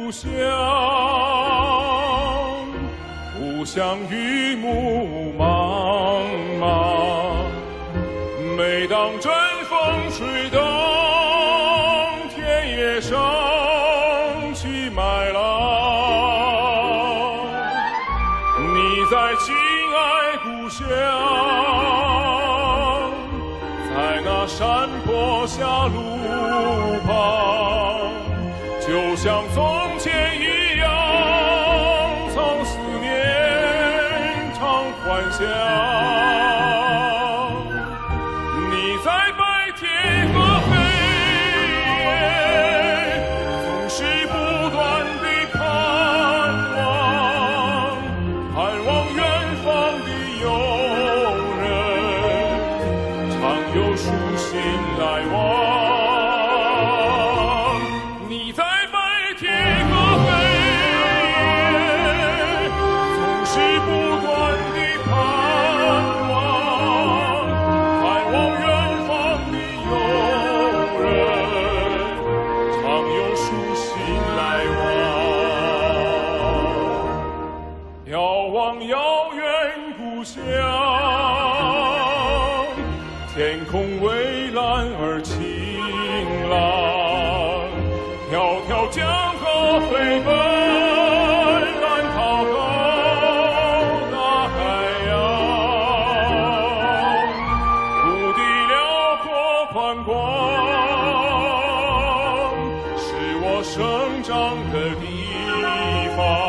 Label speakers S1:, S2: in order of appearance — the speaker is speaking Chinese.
S1: 故乡，故乡雨幕茫茫。每当阵风吹动，田野升起麦浪。你在亲爱故乡，在那山坡下路旁，就像从前一样，曾思念，常幻想。你在白天和黑夜，总是不断地盼望，盼望远方的友人，常有书信来往。你在白天和黑夜，总是不断地盼望，盼望远方的友人，常有书信来往。遥望遥远故乡，天空蔚蓝而晴朗，迢迢江河飞奔，浪滔滔大海洋。土地辽阔宽广，是我生长的地方。